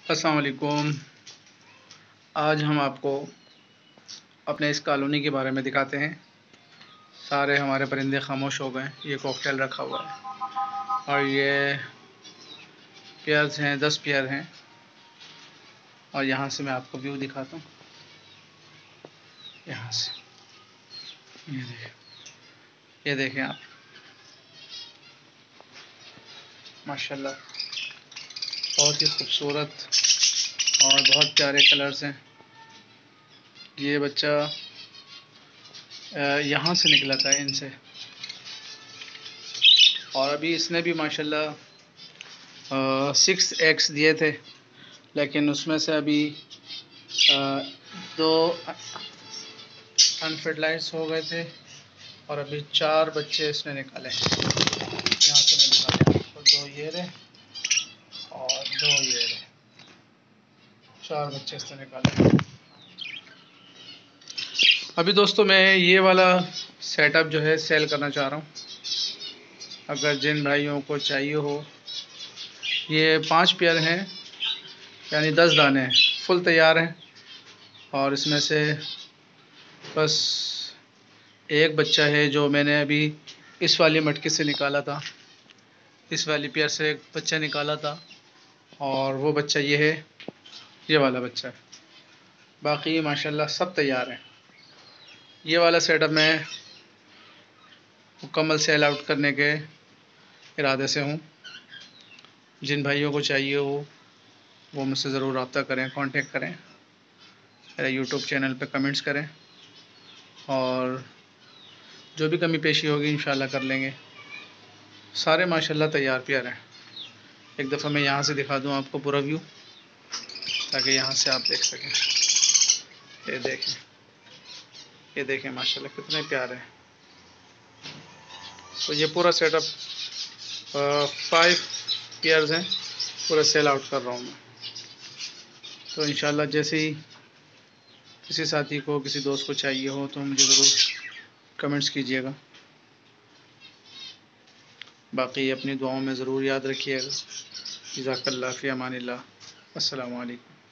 अस्सलाम वालेकुम। आज हम आपको अपने इस कॉलोनी के बारे में दिखाते हैं। सारे हमारे परिंदे खामोश हो गए। ये कॉकटेल रखा हुआ है और ये पेयर्स हैं, 10 पेयर हैं। और यहाँ से मैं आपको व्यू दिखाता हूँ। यहाँ से ये देखें आप, माशाल्लाह बहुत ही खूबसूरत और बहुत प्यारे कलर्स हैं। ये बच्चा यहाँ से निकला था इनसे, और अभी इसने भी माशाल्लाह 6 एग्स दिए थे, लेकिन उसमें से अभी 2 अनफर्टिलाइज हो गए थे और अभी 4 बच्चे इसने निकाले। यहाँ से मैं निकाले आपको 2 ये रहे और 2 ये रहे, 4 बच्चे इसने निकाले। अभी दोस्तों मैं ये वाला सेटअप जो है सेल करना चाह रहा हूँ। अगर जिन भाइयों को चाहिए हो, ये 5 पेयर हैं, यानी 10 दाने हैं, फुल तैयार हैं। और इसमें से बस एक बच्चा है जो मैंने अभी इस वाली मटकी से निकाला था, इस वाली पेयर से एक बच्चा निकाला था, और वो बच्चा ये है, ये वाला बच्चा है। बाकी माशाल्लाह सब तैयार हैं। ये वाला सेटअप मैं मुकम्मल सेल आउट करने के इरादे से हूँ। जिन भाइयों को चाहिए हो वो मुझसे ज़रूर रब्ता करें, कांटेक्ट करें, मेरे यूट्यूब चैनल पे कमेंट्स करें, और जो भी कमी पेशी होगी इंशाल्लाह कर लेंगे। सारे माशाल्लाह तैयार पेयर हैं। एक दफ़ा मैं यहाँ से दिखा दूँ आपको पूरा व्यू, ताकि यहाँ से आप देख सकें। ये देखें माशाल्लाह कितने प्यारे हैं। तो ये पूरा सेटअप 5 पेयर्स हैं, पूरा सेल आउट कर रहा हूँ मैं। तो इंशाल्लाह जैसे ही किसी साथी को, किसी दोस्त को चाहिए हो तो मुझे ज़रूर कमेंट्स कीजिएगा। बाकी अपनी दुआओं में ज़रूर याद रखिएगा। जज़ाकल्लाह फ़ी अमानिल्लाह। अस्सलामु अलैकुम।